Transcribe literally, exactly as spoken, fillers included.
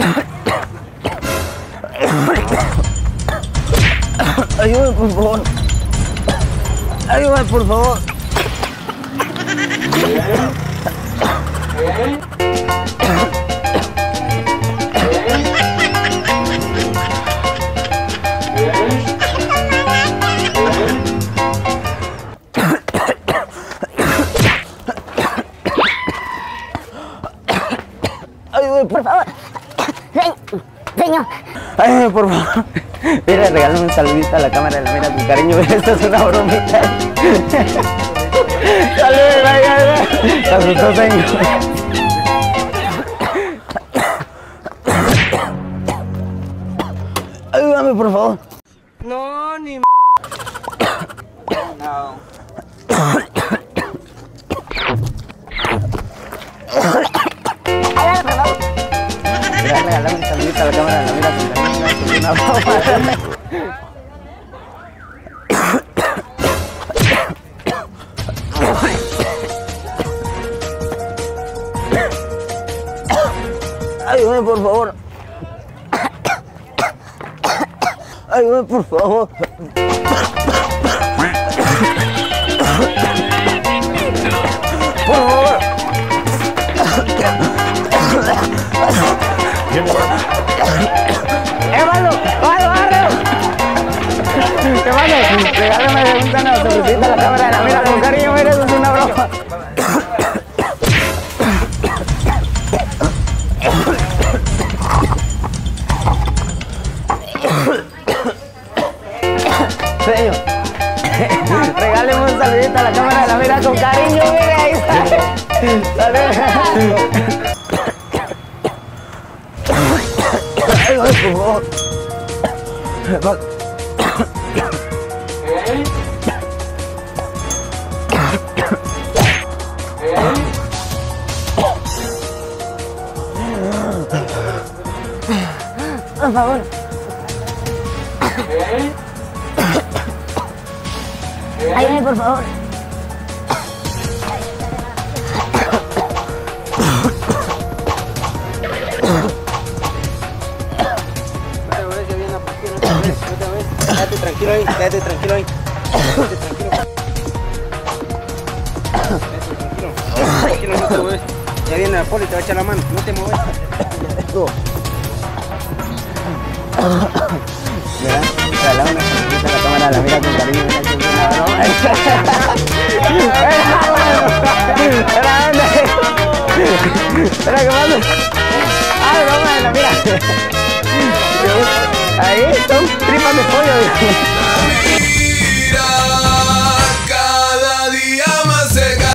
Ayúdame, por favor. Ayúdame, por favor. Ayúdame, por favor. Señor. Ayúdame, por favor. Mira, regálame un saludito a la cámara de la mira con cariño. Esto es una bromita. Saludos, vaya. Te asustó, señor. Ayúdame, por favor. No, ni m... No. Mira, regálame un saludito a la cámara de la mira con cariño. Esto es una broma. Ayúdame, por favor. Ayúdame, por favor. Por favor. ¡Hermano! ¡Vale, vale! Hermano, regálame una sonrisita a la cámara de la mira con cariño. Mira, eso es una broma. Señor, regáleme un saludito a la cámara de la mira con cariño, mire, ahí está. Ay, por favor. Por favor. Ayúdame, por favor. Quédate tranquilo ahí, quédate tranquilo ahí. Quédate tranquilo. Tranquilo. Tranquilo, no te mueves. Ya viene la poli, te va a echar la mano. No te mueves. Mira, regálame una sonrisita a la cámara, la mira con cariño. Mira, que es una broma. Espera, ¿dónde? Espera, ¿qué pasa? Ah, broma de la mira. Ahí son tripas de pollo.